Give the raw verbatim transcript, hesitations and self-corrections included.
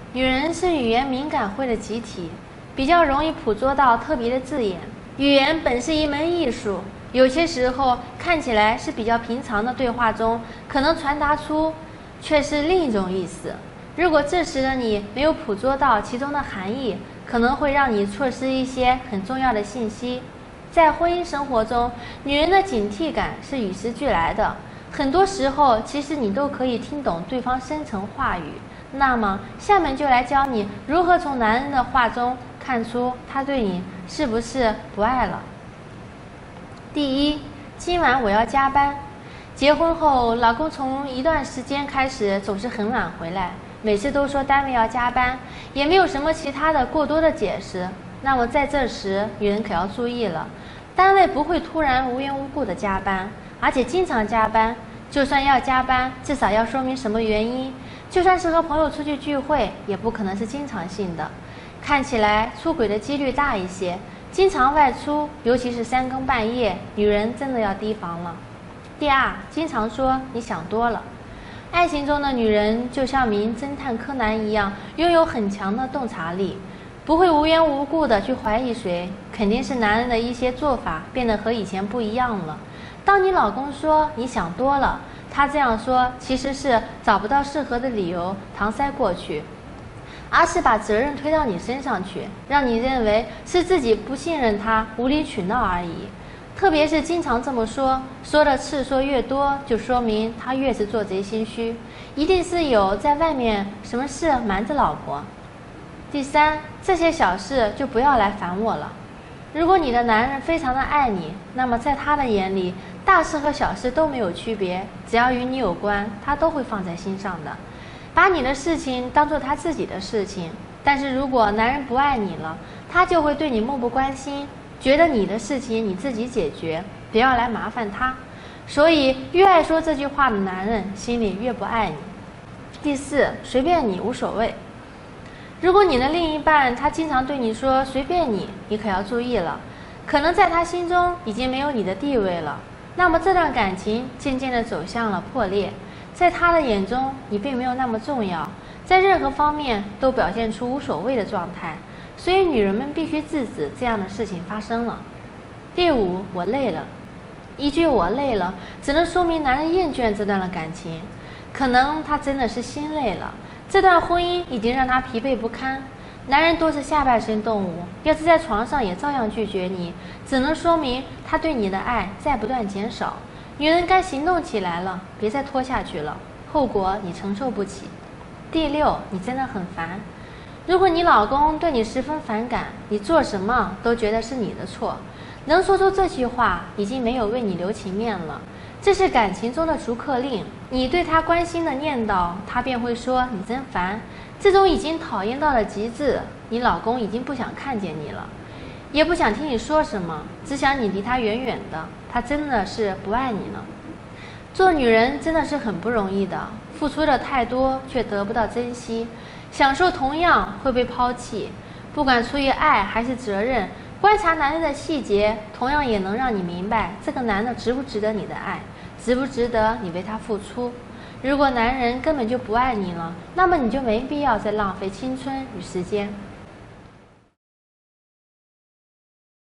女人是语言敏感会的集体，比较容易捕捉到特别的字眼。语言本是一门艺术，有些时候看起来是比较平常的对话中，可能传达出却是另一种意思。如果这时的你没有捕捉到其中的含义，可能会让你错失一些很重要的信息。在婚姻生活中，女人的警惕感是与时俱来的，很多时候其实你都可以听懂对方深层话语。那么下面就来教你如何从男人的话中看出他对你是不是不爱了。第一，今晚我要加班。结婚后，老公从一段时间开始总是很晚回来，每次都说单位要加班，也没有什么其他的过多的解释。那么在这时，女人可要注意了，单位不会突然无缘无故的加班，而且经常加班。就算要加班，至少要说明什么原因。就算是和朋友出去聚会，也不可能是经常性的。看起来出轨的几率大一些，经常外出，尤其是三更半夜，女人真的要提防了。第二，经常说你想多了。爱情中的女人就像名侦探柯南一样，拥有很强的洞察力，不会无缘无故的去怀疑谁，肯定是男人的一些做法变得和以前不一样了。当你老公说你想多了，他这样说其实是找不到适合的理由搪塞过去，而是把责任推到你身上去，让你认为是自己不信任他，无理取闹而已。特别是经常这么说，说的次数越多，就说明他越是做贼心虚，一定是有在外面什么事瞒着老婆。第三，这些小事就不要来烦我了。如果你的男人非常的爱你，那么在他的眼里，大事和小事都没有区别，只要与你有关，他都会放在心上的，把你的事情当做他自己的事情。但是如果男人不爱你了，他就会对你漠不关心，觉得你的事情你自己解决，不要来麻烦他。所以越爱说这句话的男人，心里越不爱你。第四，随便你无所谓。如果你的另一半他经常对你说随便你，你可要注意了，可能在他心中已经没有你的地位了，那么这段感情渐渐地走向了破裂。在他的眼中，你并没有那么重要，在任何方面都表现出无所谓的状态，所以女人们必须制止这样的事情发生了。第五，我累了。一句我累了，只能说明男人厌倦这段的感情，可能他真的是心累了，这段婚姻已经让他疲惫不堪。男人都是下半身动物，要是在床上也照样拒绝你，只能说明他对你的爱在不断减少。女人该行动起来了，别再拖下去了，后果你承受不起。第六，你真的很烦。如果你老公对你十分反感，你做什么都觉得是你的错，能说出这句话已经没有为你留情面了，这是感情中的逐客令。你对他关心的念叨，他便会说你真烦。这种已经讨厌到了极致，你老公已经不想看见你了，也不想听你说什么，只想你离他远远的，他真的是不爱你了。做女人真的是很不容易的，付出的太多却得不到珍惜，享受同样会被抛弃。不管出于爱还是责任，观察男人的细节，同样也能让你明白这个男的值不值得你的爱，值不值得你为他付出。如果男人根本就不爱你了，那么你就没必要再浪费青春与时间。